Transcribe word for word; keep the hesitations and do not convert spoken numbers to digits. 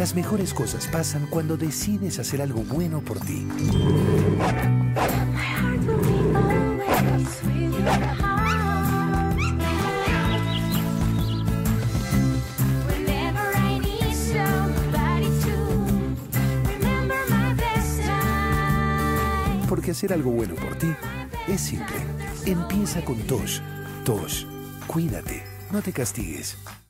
Las mejores cosas pasan cuando decides hacer algo bueno por ti. Porque hacer algo bueno por ti es simple. Empieza con Tosh. Tosh, cuídate, no te castigues.